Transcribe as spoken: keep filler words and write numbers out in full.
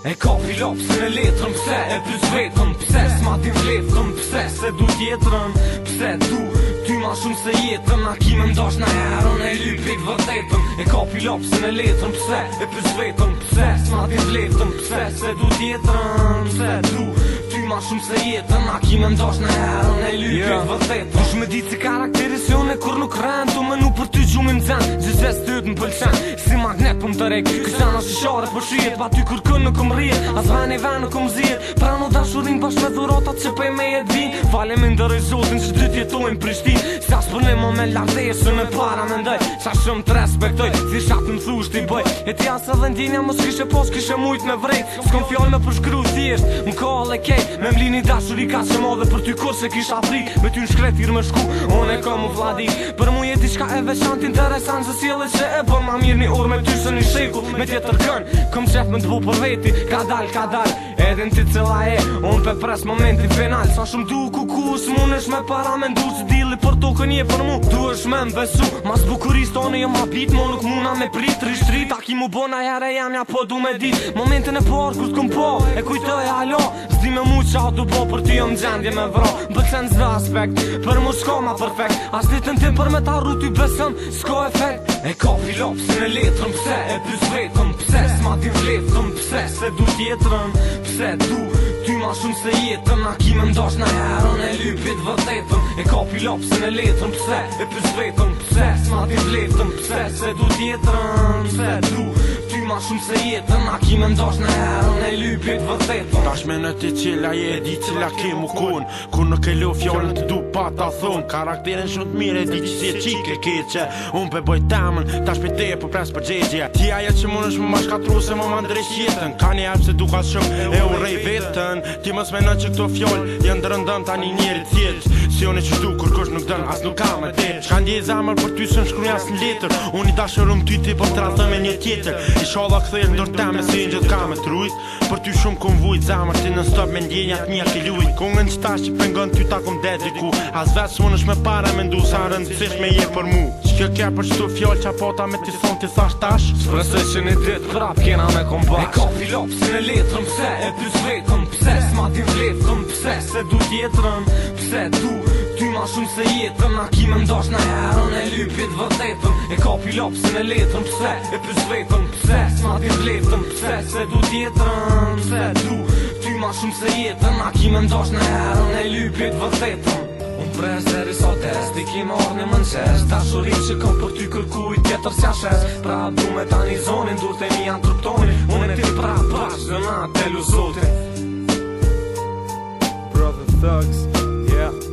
E kapi lapsin e letrën, pse e plus vetëm, pse s'ma din vletëm, pse se du tjetërën, pse du ty ma shumë se jetën, a ki me mdash na herën e lypit vërtetën. E kapi lapsin e letrën, pse e plus vetëm, pse s'ma din vletëm, pse se du tjetërën, pse du ty ma shumë se jetën, a ki me mdash na herën e lypit yeah. vërtetën. Dush me ditë si karakterisione kur nuk rënd, tu me nu për ty gjumin zën, gjithve s'tyt më pëlqen, si magnet për më të rek, kësana shishare për shijet, pa ty kërkën nuk më rjet, as ven i ven nuk më zjet, pranu dashurin bashk me dhuratat që pej me e dvin, falem i ndërëj zotin që dy tjetojnë Prishtin, sa s'përnimo me lardeshën e para me ndoj, qa shumë të respektoj, si shatë më thusht i bëj, e ti asë dhe ndinja mos kishe pos kishe mujt me vrejt, s'kom fjall me përshkru thjesht, më kall e kej, me mlini dashuri ka që modhe për ty kur se kisha prik, me ty në shkretir me shku, on e kom u vladi, për mu jeti qka e veçant interesant se sjellë që e bën ma mirë një orë me ty së një shekull, me tjetër kën, kom qef me t'bu për veti, ka dal, ka dal, edhe në ti cëla e, unë pe pres momentin final, sa shumë du ku ku, s'munesh me para me ndu që dili për tokën je për mu, du është me mbesu, mas bukurist tonë jë ma bit, mo nuk muna me prit, rishtrit, a ki mu bona jere jam ja po du me dit, momentin e parë kur t'kom po, e kujtoj alo, zdi me mu qa du po për ty jëm gjendje me vro, bëcen zve aspekt, për mu s'ka ma perfekt, as ditën tim për me ta rru ty besëm, s'ka efekt, e kapi lapsin e letrën, pse e plus vetëm, pse s'ma din vletëm, pse se du tjetërën, pse du ty ma shumë se jetën, a ki me mdash na herën e lypit vërtetën, e kapi lapsin e letrën, pse e plus vetëm, pse s'ma din vletëm, pse se du tjetërën, pse du ty ma shumë se jetën, a ki me mdash na herën e lypit vërtetën. Tash me në ti cila je di cila ke mu kun, kur nuk e lo fjallën të du pa ta thun, karakterin shumë të mire di që si e qike keqe, unë pe boj temën, tash pe te po pres për gjegje, ti aja që mund është më ma shkatru se më më ndresh jetën, ka një erë se du ka shumë e u rej vetën, ti mës me në që këto fjallë janë dërëndëm ta një njeri thjesht, si unë e që du kur kush nuk dën as nuk ka me te, qka ndje zamër për ty së në shkruja së në letër, unë i dashërum ty ti për të rathëm e një tjetër, i shala këthejrë ndër teme se në gjithë ka me trujt, për ty shumë kom vujt zamër ti në stop me ndjenjat mija ke lujt, kongën që tash që pengon ty ta kom dediku, as vetë së është me para me ndu sa rëndësish me je për mu, që kjo kja për qëtu fjallë qa pota me ti thonë ti thash tash, s'presoj që një dit prap kena me kombash, e kapi lapsin e letrën, pse e plus vetëm, pse s'ma din vletëm, pse se du tjetërën, pse du ty ma shumë se jetën, a ki me mdash na herën e lypit vërtetën, e kapi lapsin e letrën, pse e plus vetëm, pse s'ma din vletëm, pse se du tjetërën, pse du ty ma shumë se jetën, a ki me mdash na herën e lypit vërtetën. Unë pres deri sa test, i ki marrë një mënqes, dashurin që kom për ty kërkuj tjetër s'ja shes, pra du me ta një zonin, dur të mi janë truptonin, unë e ti pra pash, dhe na telu zotin. Brother Thugs, yeah.